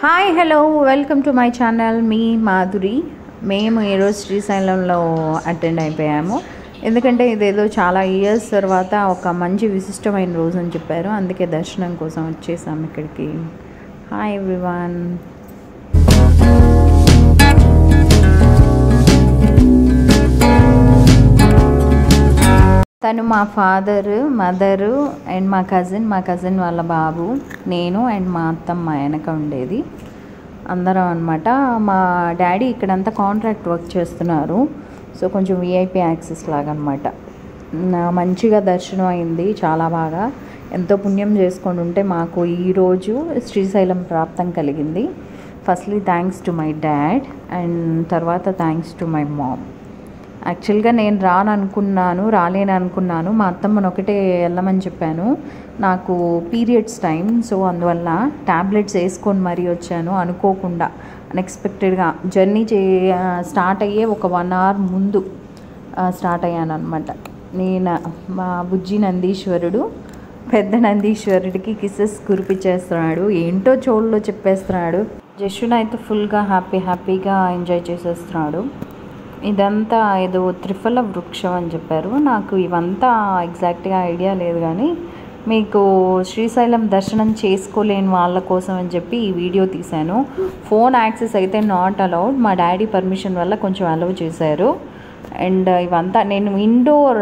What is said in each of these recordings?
Hi hello welcome to my channel మీ మాధురి. మేము ఈరోజు శ్రీశైలంలో అటెండ్ అయిపోయాము. ఎందుకంటే ఇదేదో చాలా ఇయర్స్ తర్వాత ఒక మంచి విశిష్టమైన రోజు అని చెప్పారు, అందుకే దర్శనం కోసం వచ్చేసాము ఇక్కడికి. Hi everyone. తను మా ఫాదరు, మదరు అండ్ మా కజిన్ వాళ్ళ బాబు, నేను అండ్ మా అత్తమ్మ వెనక ఉండేది అందరం అనమాట. మా డాడీ ఇక్కడంతా కాంట్రాక్ట్ వర్క్ చేస్తున్నారు, సో కొంచెం విఐపి యాక్సెస్ లాగా అనమాట. మంచిగా దర్శనం అయింది, చాలా బాగా. ఎంతో పుణ్యం చేసుకొని ఉంటే మాకు ఈరోజు శ్రీశైలం ప్రాప్తం కలిగింది. Firstly thanks to my dad and తర్వాత థ్యాంక్స్ టు మై మామ్. యాక్చువల్గా నేను రాలేను అనుకున్నాను. మా అత్తమ్మను ఒకటే వెళ్ళమని చెప్పాను. నాకు పీరియడ్స్ టైం, సో అందువల్ల ట్యాబ్లెట్స్ వేసుకొని మరీ వచ్చాను. అనుకోకుండా అన్ఎక్స్పెక్టెడ్గా జర్నీ స్టార్ట్ అయ్యే ఒక 1 hour ముందు స్టార్ట్ అయ్యాను అనమాట. మా బుజ్జి నందీశ్వరుడు పెద్ద నందీశ్వరుడికి కిసెస్ కురిపించేస్తున్నాడు, ఏంటో చోళ్ళలో చెప్పేస్తున్నాడు. జస్టునైతే ఫుల్గా హ్యాపీగా ఎంజాయ్ చేసేస్తున్నాడు. ఇదంతా ఏదో త్రిఫల వృక్షం అని చెప్పారు. నాకు ఇవంతా ఎగ్జాక్ట్గా ఐడియా లేదు, కానీ మీకు శ్రీశైలం దర్శనం చేసుకోలేని వాళ్ళ కోసం అని చెప్పి ఈ వీడియో తీశాను. ఫోన్ యాక్సెస్ అయితే నాట్ అలౌడ్, మా డాడీ పర్మిషన్ వల్ల కొంచెం అలౌ చేశారు. అండ్ ఇవంతా నేను ఇండోర్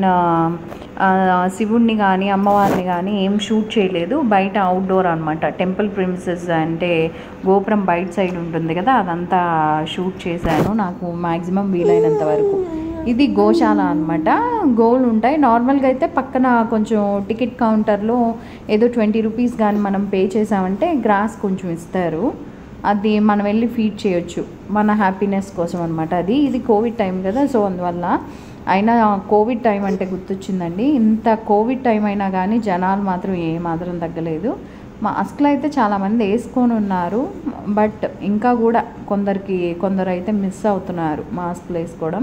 శివుణ్ణి కానీ అమ్మవారిని కానీ ఏం షూట్ చేయలేదు, బయట అవుట్డోర్ అనమాట. టెంపుల్ ప్రిమిసెస్ అంటే గోపురం బయట సైడ్ ఉంటుంది కదా, అదంతా షూట్ చేశాను నాకు మ్యాక్సిమం వీలైనంత వరకు. ఇది గోశాల అనమాట, గోవులు ఉంటాయి. నార్మల్గా అయితే పక్కన కొంచెం టికెట్ కౌంటర్లో ఏదో 20 రూపీస్ కానీ మనం పే చేసామంటే గ్రాస్ కొంచెం ఇస్తారు, అది మనం వెళ్ళి ఫీడ్ చేయొచ్చు మన హ్యాపీనెస్ కోసం అనమాట. ఇది కోవిడ్ టైం కదా, సో అందువల్ల. అయినా కోవిడ్ టైం అంటే గుర్తొచ్చిందండి, ఇంత కోవిడ్ టైం అయినా కానీ జనాలు మాత్రం ఏమాత్రం తగ్గలేదు. మాస్క్లు అయితే చాలామంది వేసుకొని ఉన్నారు, బట్ ఇంకా కూడా కొందరు అయితే మిస్ అవుతున్నారు మాస్క్లు వేసుకోవడం.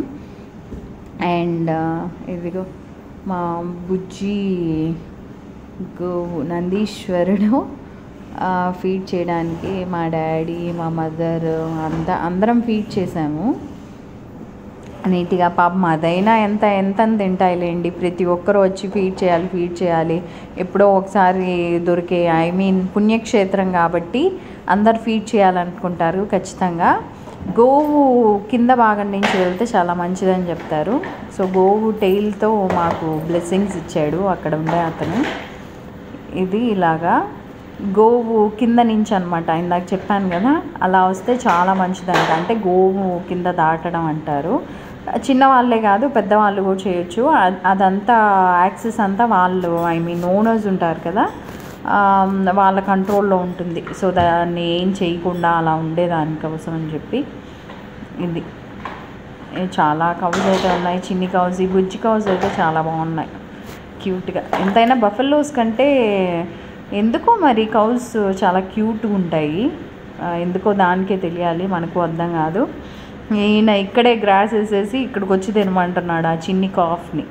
అండ్ ఇదిగో మా బుజ్జి నందీశ్వరుడు ఫీడ్ చేయడానికి మా డాడీ, మా మదర్ అందరం ఫీడ్ చేసాము నీట్గా. పాపం అదైనా ఎంత తింటాయిలేండి, ప్రతి ఒక్కరు వచ్చి ఫీడ్ చేయాలి. ఎప్పుడో ఒకసారి దొరికే పుణ్యక్షేత్రం కాబట్టి అందరు ఫీడ్ చేయాలనుకుంటారు ఖచ్చితంగా. గోవు కింద భాగం నుంచి వెళ్తే చాలా మంచిదని చెప్తారు. సో గోవు టెయిల్తో మాకు బ్లెస్సింగ్స్ ఇచ్చాడు అక్కడ ఉండే అతను. ఇది ఇలాగా గోవు కింద నుంచి అనమాట, ఇందాక చెప్పాను కదా, అలా వస్తే చాలా మంచిదంట. అంటే గోవు కింద దాటడం అంటారు. చిన్నవాళ్ళే కాదు పెద్దవాళ్ళు కూడా చేయొచ్చు. అదంతా యాక్సెస్ అంతా వాళ్ళు ఓనర్స్ ఉంటారు కదా, వాళ్ళ కంట్రోల్లో ఉంటుంది. సో దాన్ని ఏం చేయకుండా అలా ఉండేదానికోసం అని చెప్పి. ఇది చాలా కౌస్ అయితే ఉన్నాయి, చిన్ని కౌస్, ఈ బుజ్జి కౌస్ అయితే చాలా బాగున్నాయి క్యూట్గా. ఎంతైనా బఫెల్లోస్ కంటే ఎందుకో మరి కౌస్ చాలా క్యూట్గా ఉంటాయి, ఎందుకో దానికే తెలియాలి, మనకు అర్థం కాదు. ఈయన ఇక్కడే గ్రాస్ వేసేసి ఇక్కడికి వచ్చి తినమంటున్నాడు ఆ చిన్ని కాఫ్ని.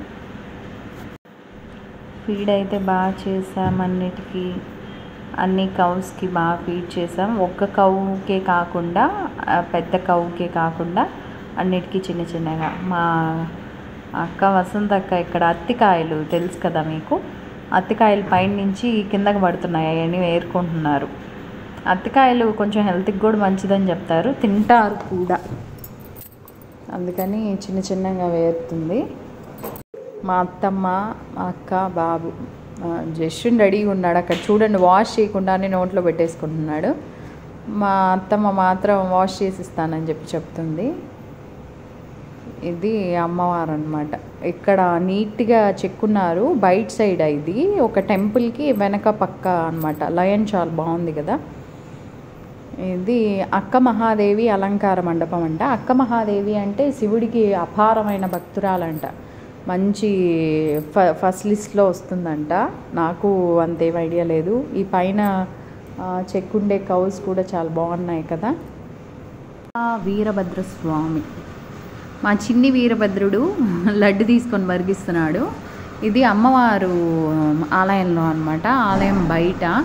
ఫీడ్ అయితే బాగా చేసాం, అన్ని కౌస్కి బాగా ఫీడ్ చేసాం. ఒక్క కౌకే కాకుండా పెద్ద కౌకే కాకుండా అన్నిటికీ చిన్నగా. మా అక్క వసంతక్క ఇక్కడ అత్తికాయలు తెలుసు కదా మీకు, అత్తికాయలు పైన నుంచి కిందకి పడుతున్నాయి, అవన్నీ ఏరుకుంటున్నారు. అత్తికాయలు కొంచెం హెల్త్కి కూడా మంచిదని చెప్తారు, తింటారు కూడా, అందుకని చిన్నగా వేరుతుంది. మా అత్తమ్మ, మా అక్క, బాబు జస్ట్ రెడీగా ఉన్నాడు అక్కడ చూడండి, వాష్ చేయకుండానే నోట్లో పెట్టేసుకుంటున్నాడు. మా అత్తమ్మ మాత్రం వాష్ చేసి ఇస్తానని చెప్తుంది. ఇది అమ్మవారు అనమాట, ఇక్కడ నీట్గా చెక్కున్నారు బయట సైడ్. ఇది ఒక టెంపుల్కి వెనక పక్క అనమాట. లయన్ చాలా బాగుంది కదా. ఇది అక్క మహాదేవి అలంకార మండపం అంట. అక్క మహాదేవి అంటే శివుడికి అపారమైన భక్తురాలంట, మంచి ఫస్ట్ లిస్ట్లో వస్తుందంట. నాకు అంతేం ఐడియా లేదు. ఈ పైన చెక్కుండే కౌస్ కూడా చాలా బాగున్నాయి కదా. వీరభద్ర స్వామి, మా చిన్ని వీరభద్రుడు లడ్డు తీసుకొని వర్గిస్తున్నాడు. ఇది అమ్మవారు ఆలయంలో అనమాట, ఆలయం బయట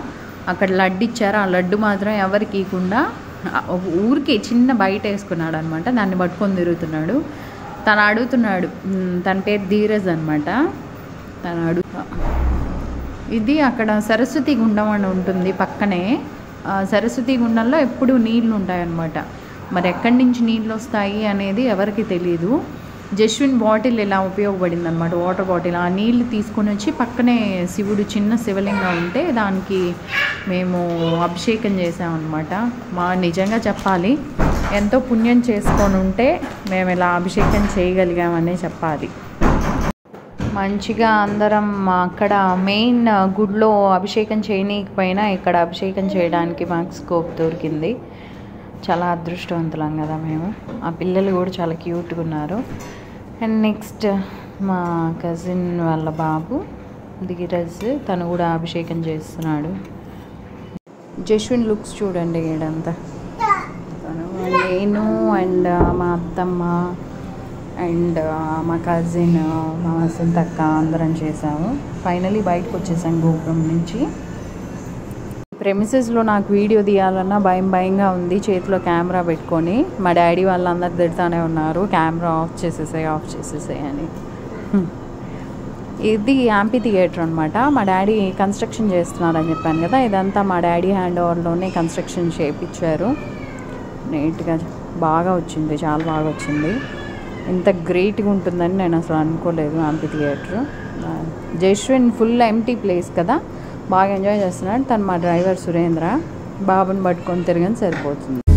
అక్కడ లడ్డు ఇచ్చారు. ఆ లడ్డు మాత్రం ఎవరికి ఇవ్వకుండా ఊరికి చిన్న బయట వేసుకున్నాడు అనమాట. దాన్ని పట్టుకొని తిరుగుతున్నాడు. తను అడుగుతున్నాడు, తన పేరు ధీరజ్ అనమాట. తను ఇది అక్కడ సరస్వతి గుండం అని ఉంటుంది పక్కనే. సరస్వతి గుండంలో ఎప్పుడు నీళ్ళు ఉంటాయన్నమాట. మరి ఎక్కడి నుంచి నీళ్ళు వస్తాయి అనేది ఎవరికి తెలియదు. జస్విన్ బాటిల్ ఇలా ఉపయోగపడింది అనమాట, వాటర్ బాటిల్. ఆ నీళ్ళు తీసుకొని వచ్చి పక్కనే శివుడు చిన్న శివలింగం ఉంటే దానికి మేము అభిషేకం చేసామన్నమాట. నిజంగా చెప్పాలి, ఎంతో పుణ్యం చేసుకొని ఉంటే మేము ఇలా అభిషేకం చేయగలిగామనే చెప్పాలి. మంచిగా అందరం అక్కడ మెయిన్ గుడిలో అభిషేకం చేయనీకపోయినా ఇక్కడ అభిషేకం చేయడానికి మాకు స్కోప్ దొరికింది. చాలా అదృష్టవంతులం కదా మేము. ఆ పిల్లలు కూడా చాలా క్యూట్గా ఉన్నారు. అండ్ నెక్స్ట్ మా కజిన్ వాళ్ళ బాబు ధీరజ్, తను కూడా అభిషేకం చేస్తున్నాడు. జస్విన్ లుక్స్ చూడండి ఈడంతా. నేను అండ్ మా అత్తమ్మ అండ్ మా కజిన్, మా వసంతక్క అందరం చేసాము. ఫైనలీ బయటకు వచ్చేసాం గోపురం నుంచి. ప్రెమిసెస్లో నాకు వీడియో తీయాలన్నా భయంగా ఉంది, చేతిలో కెమెరా పెట్టుకొని. మా డాడీ వాళ్ళందరూ తిడతానే ఉన్నారు, కెమెరా ఆఫ్ చేసేసాయి అని. ఇది యాంపీ థియేటర్ అనమాట. మా డాడీ కన్స్ట్రక్షన్ చేస్తున్నారని చెప్పాను కదా, ఇదంతా మా డాడీ హ్యాండ్ ఓవర్లోనే కన్స్ట్రక్షన్ చేయించారు. నీట్గా బాగా వచ్చింది, చాలా బాగా వచ్చింది. ఇంత గ్రేట్గా ఉంటుందని నేను అసలు అనుకోలేదు యాంపీ థియేటర్. జస్విన్ ఫుల్ ఎంటీ ప్లేస్ కదా, బాగా ఎంజాయ్ చేస్తున్నాడు. తను మా డ్రైవర్ సురేంద్ర. బాబుని పట్టుకొని తిరగని సరిపోతుంది.